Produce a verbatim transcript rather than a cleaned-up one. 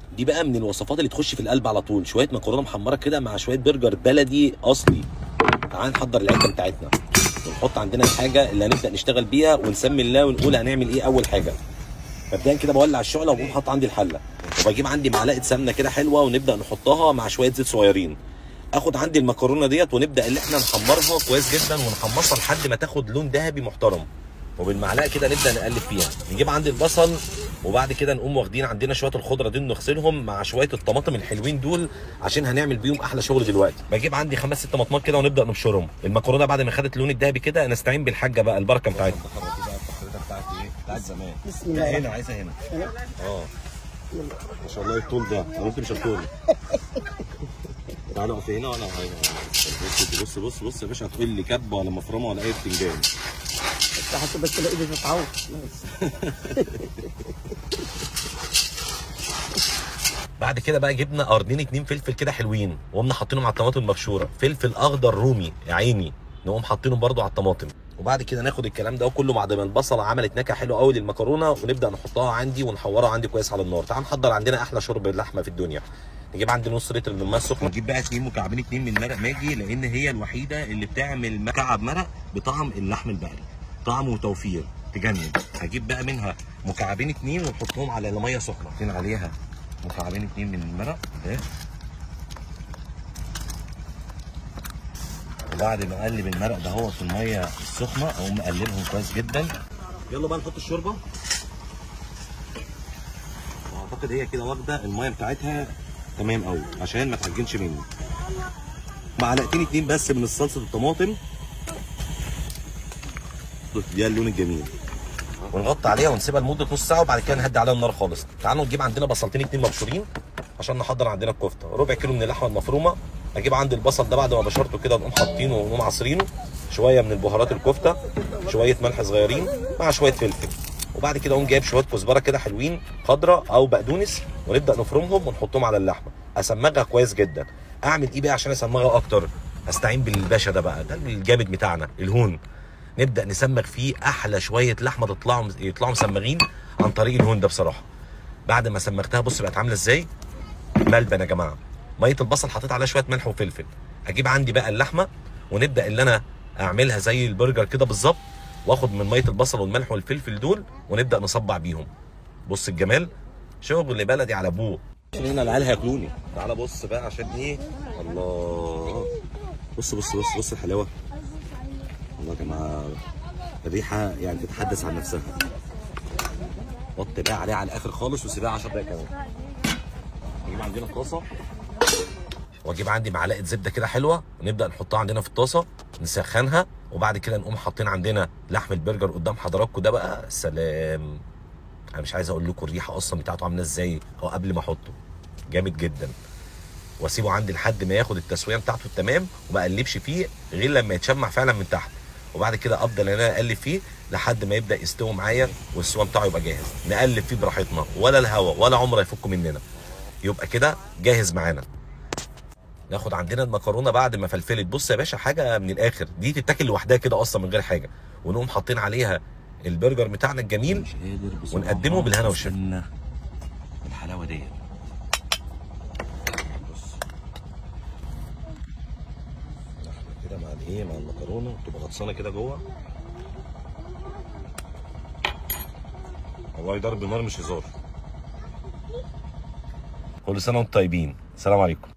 دي بقى من الوصفات اللي تخش في القلب على طول، شويه مكرونه محمره كده مع شويه برجر بلدي اصلي. تعال نحضر العده بتاعتنا ونحط عندنا الحاجه اللي هنبدا نشتغل بيها ونسمي الله ونقول هنعمل ايه. اول حاجه مبدئيا كده بولع الشعله وبقوم حاطط عندي الحله، وبجيب عندي معلقه سمنه كده حلوه ونبدا نحطها مع شويه زيت صغيرين. اخد عندي المكرونه ديت ونبدا اللي احنا نحمرها كويس جدا ونحمصها لحد ما تاخد لون ذهبي محترم، وبالمعلقه كده نبدا نقلب فيها. نجيب عندي البصل وبعد كده نقوم واخدين عندنا شويه الخضره دي نغسلهم مع شويه الطماطم الحلوين دول عشان هنعمل بيهم احلى شغل دلوقتي. بجيب عندي خمس ست طماطمات كده ونبدا نبشرهم. المكرونه بعد ما خدت اللون الذهبي كده نستعين بالحاجه بقى البركه بتاعتها. بتاعت ايه؟ بتاعت زمان. بسم الله. هنا عايزها هنا. اه ما شاء الله الطول ده انا ممكن مش الطول. تعالى اقف هنا وانا بص بص بص بص يا باشا، هتقول لي كبه ولا مفرمه ولا اي بتنجان. حتى بس الاقي ايدي بتتعوج. بعد كده بقى جبنا قرنين اتنين فلفل كده حلوين وقمنا حاطينهم على الطماطم المبشوره، فلفل اخضر رومي يا عيني نقوم حاطينهم برده على الطماطم. وبعد كده ناخد الكلام ده كله بعد ما البصله عملت نكهه حلوه قوي للمكرونه ونبدا نحطها عندي ونحورها عندي كويس على النار. تعال نحضر عندنا احلى شرب اللحمه في الدنيا. نجيب عندي نص لتر من الماء السخنه، نجيب بقى اتنين مكعبين اتنين من مرق ماجي لان هي الوحيده اللي بتعمل مكعب مرق بطعم اللحم البقري، طعم وتوفير تجنن. هجيب بقى منها مكعبين اتنين ونحطهم على ميه سخنه، حاطين عليها مكعبين اتنين من المرق ده. وبعد ما اقلب المرق ده هو في الميه السخنه اقوم مقلبهم كويس جدا. يلا بقى نحط الشوربه، واعتقد هي كده واخده الميه بتاعتها تمام قوي عشان ما تعجنش مني. معلقتين اتنين بس من الصلصه الطماطم دي اللون الجميل، ونغطي عليها ونسيبها لمده نص ساعه وبعد كده نهدي عليها النار خالص. تعالوا نجيب عندنا بصلتين اتنين مبشورين عشان نحضر عندنا الكفته. ربع كيلو من اللحمه المفرومه. اجيب عندي البصل ده بعد ما بشرته كده نقوم حاطينه ونقوم عصرينه، شويه من البهارات الكفته، شويه ملح صغيرين مع شويه فلفل، وبعد كده اقوم جايب شويه كزبره كده حلوين خضراء او بقدونس ونبدا نفرمهم ونحطهم على اللحمه. اسمغها كويس جدا. اعمل ايه بقى عشان اسمغها اكتر؟ استعين بالباشا ده بقى، ده الجامد بتاعنا الهون. نبدا نسمغ فيه احلى شويه لحمه تطلعوا يطلعوا مسمغين عن طريق الهون ده بصراحه. بعد ما سمغتها بص بقت عامله ازاي؟ ملبن يا جماعه. ميه البصل حطيت عليها شويه ملح وفلفل. هجيب عندي بقى اللحمه ونبدا اللي انا اعملها زي البرجر كده بالظبط، واخد من ميه البصل والملح والفلفل دول ونبدا نصبع بيهم. بص الجمال، شغل بلدي على ابوه. هنا العيال هياكلوني. تعالى بص بقى عشان ايه؟ الله، بص بص بص بص الحلاوه. والله يا جماعه الريحه يعني تتحدث عن نفسها. وطي بقى عليها على الاخر خالص وسيبها عشر دقايق كمان. نجيب عندنا الطاسه واجيب عندي معلقه زبده كده حلوه ونبدا نحطها عندنا في الطاسه نسخنها، وبعد كده نقوم حاطين عندنا لحم البرجر قدام حضراتكم ده بقى. سلام، انا مش عايز اقول لكم الريحه اصلا بتاعته عامله ازاي او قبل ما احطه. جامد جدا. واسيبه عندي لحد ما ياخد التسويه بتاعته التمام وما اقلبش فيه غير لما يتشمع فعلا من تحت، وبعد كده افضل انا اقلب فيه لحد ما يبدا يستوي معايا والسوا بتاعه يبقى جاهز. نقلب فيه براحتنا ولا الهواء ولا عمره يفك مننا، يبقى كده جاهز معانا. ناخد عندنا المكرونه بعد ما فلفلت. بص يا باشا حاجه من الاخر، دي تتاكل لوحدها كده اصلا من غير حاجه، ونقوم حاطين عليها البرجر بتاعنا الجميل ونقدمه بالهنا والشفا. الحلاوه ديت بص اللحمه كده مع الايه مع المكرونه تبقى غطسانه كده جوه. والله ضرب نار مش هزار. كل سنه وانتم طيبين. السلام عليكم.